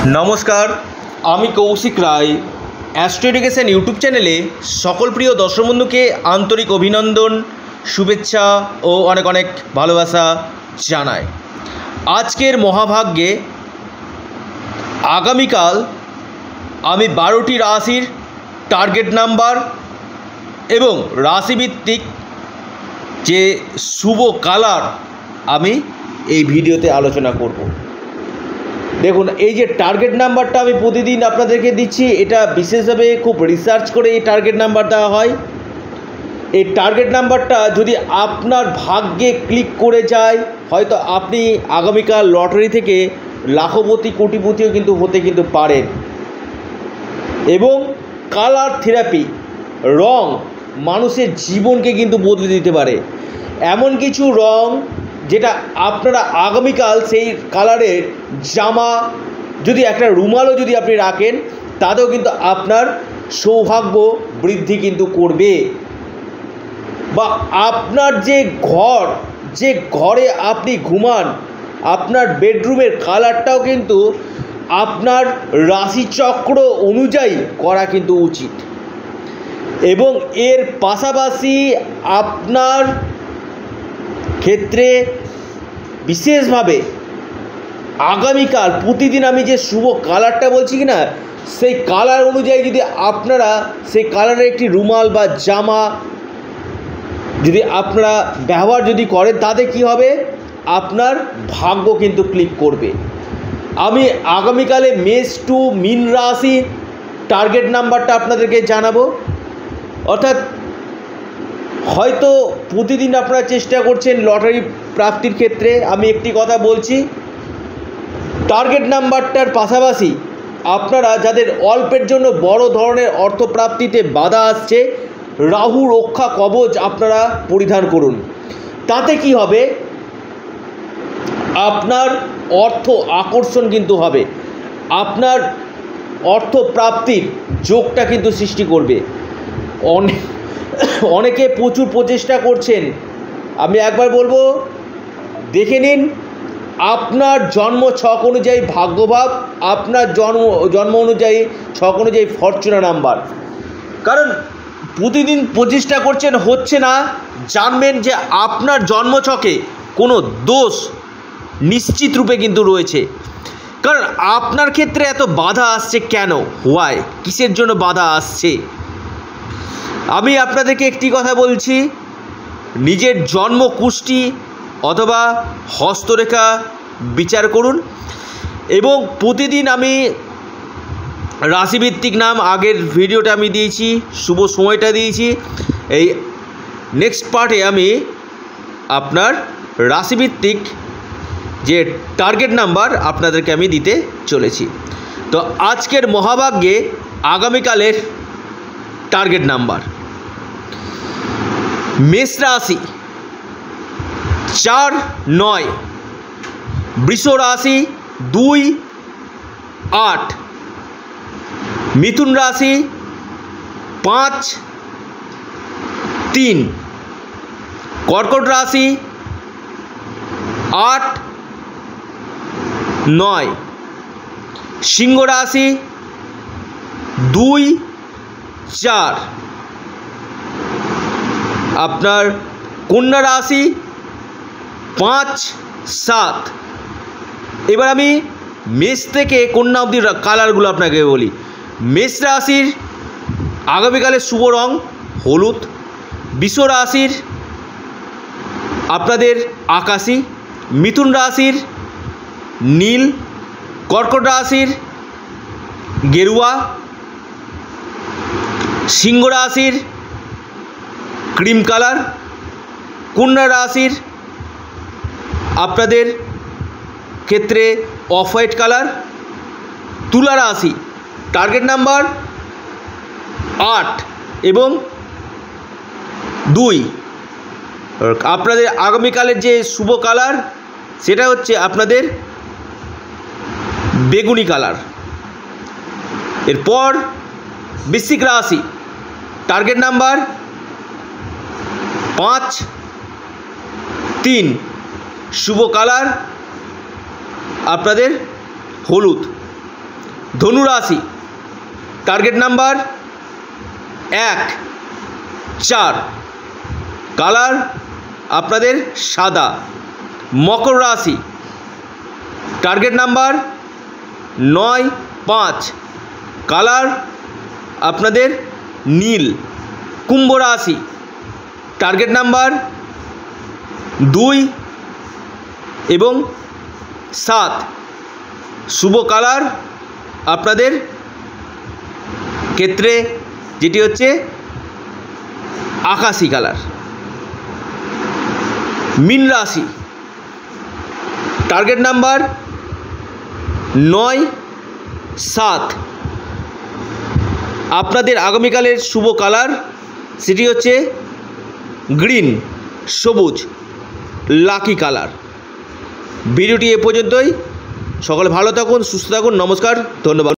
नमस्कार आमी Kaushik Rai astro education YouTube चैनेले सकल प्रिय दर्शक बंधु के आंतरिक अभिनंदन शुभेच्छा और अनेक अनेक भालोबासा जानाई। आजकेर महाभाग्ये आगामीकाल आमी 12टी राशिर टार्गेट नम्बर एवं राशिभित्तिक जे शुभ कालार आमी এই ভিডিওতে আলোচনা করব। দেখুন এই যে টার্গেট নাম্বারটা আমি প্রতিদিন আপনাদেরকে দিচ্ছি, এটা বিশেষভাবে খুব রিসার্চ করে এই টার্গেট নাম্বার দেওয়া হয়। এই টার্গেট নাম্বারটা যদি আপনার ভাগ্যে ক্লিক করে যায়, হয়তো আপনি আগামীকাল লটারি থেকে লাখপতি কোটিপতিও কিন্তু হতে পারেন। এবং কালার থেরাপি, রং মানুষের জীবনকে কিন্তু বদলে দিতে পারে। এমন কিছু রং যেটা আপনারা আগামীকাল সেই কালারের জামা, যদি একটা রুমালও যদি আপনি রাখেন, তাতেও কিন্তু আপনার সৌভাগ্য বৃদ্ধি কিন্তু করবে। বা আপনার যে ঘর, যে ঘরে আপনি ঘুমান, আপনার বেডরুমের কালারটাও কিন্তু আপনার রাশিচক্র অনুযায়ী করা কিন্তু উচিত। এবং এর পাশাপাশি আপনার ক্ষেত্রে বিশেষভাবে আগামীকাল প্রতিদিন আমি যে শুভ কালারটা বলছি কি না, সেই কালার অনুযায়ী যদি আপনারা সেই কালারের একটি রুমাল বা জামা যদি আপনারা ব্যবহার যদি করেন, তাতে কি হবে, আপনার ভাগ্য কিন্তু ক্লিক করবে। আমি আগামীকালে মেষ টু মীন রাশি টার্গেট নাম্বারটা আপনাদেরকে জানাবো। অর্থাৎ হয়তো প্রতিদিন আপনারা চেষ্টা করছেন লটারি প্রাপ্তির ক্ষেত্রে, আমি একটি কথা বলছি, টার্গেট নাম্বারটার পাশাপাশি আপনারা যাদের অল্পের জন্য বড় ধরনের অর্থপ্রাপ্তিতে বাধা আসছে, রাহু রক্ষা কবচ আপনারা পরিধান করুন। তাতে কি হবে, আপনার অর্থ আকর্ষণ কিন্তু হবে, আপনার অর্থ প্রাপ্তির যোগটা কিন্তু সৃষ্টি করবে। অনেকে প্রচুর প্রচেষ্টা করছেন, আমি একবার বলবো দেখে নিন আপনার জন্ম ছক অনুযায়ী ভাগ্যভাব, আপনার জন্ম অনুযায়ী ছক অনুযায়ী ফরচুনা নাম্বার। কারণ প্রতিদিন প্রচেষ্টা করছেন, হচ্ছে না, জানবেন যে আপনার জন্ম ছকে কোনো দোষ নিশ্চিত রূপে কিন্তু রয়েছে। কারণ আপনার ক্ষেত্রে এত বাধা আসছে কেন, হোয়াই, কিসের জন্য বাধা আসছে। আমি আপনাদেরকে একটি কথা বলছি, নিজের জন্ম কুষ্টি অথবা হস্তরেখা বিচার করুন। এবং প্রতিদিন আমি রাশিভিত্তিক নাম, আগের ভিডিওটা আমি দিয়েছি, শুভ সময়টা দিয়েছি, এই নেক্সট পার্টে আমি আপনার রাশিভিত্তিক যে টার্গেট নাম্বার আপনাদেরকে আমি দিতে চলেছি। তো আজকের মহাভাগ্যে আগামীকালের টার্গেট নাম্বার মেষ রাশি 4, 9, বৃষ রাশি 2, 8, মিথুন রাশি 5, 3, কর্কট রাশি 8, 9, সিংহ রাশি 2, 4, আপনার কন্যা রাশি 5, 7। এবার আমি মেষ থেকে কন্যা অবধি কালারগুলো আপনাকে বলি। মেষ রাশির আগামীকালের শুভ রং হলুদ, বৃষ রাশির আপনাদের আকাশি, মিথুন রাশির নীল, কর্কট রাশির গেরুয়া, সিংহ রাশির ক্রিম কালার, কন্যা রাশির আপনাদের ক্ষেত্রে অফ হোয়াইট কালার, তুলা রাশি টার্গেট নাম্বার 8 এবং 2। আপনাদের আগামীকালের যে শুভ কালার সেটা হচ্ছে আপনাদের বেগুনি কালার। এরপর বৃশ্চিক রাশি টার্গেট নাম্বার 5, 3, শুভ কালার আপনাদের হলুদ। ধনু রাশি, টার্গেট নাম্বার 1, 4, কালার আপনাদের সাদা। মকর রাশি, টার্গেট নাম্বার 9, 5, কালার আপনাদের নীল। কুম্ভ রাশি, টার্গেট নাম্বার 2 এবং 7, শুভ কালার আপনাদের ক্ষেত্রে যেটি হচ্ছে আকাশি কালার। মীন রাশি, টার্গেট নাম্বার 9, 7, আপনাদের আগামীকালের শুভ কালার সেটি হচ্ছে গ্রিন, সবুজ, লাকি কালার। ভিডিওটি এ পর্যন্তই। সকলে ভালো থাকুন, সুস্থ থাকুন। নমস্কার, ধন্যবাদ।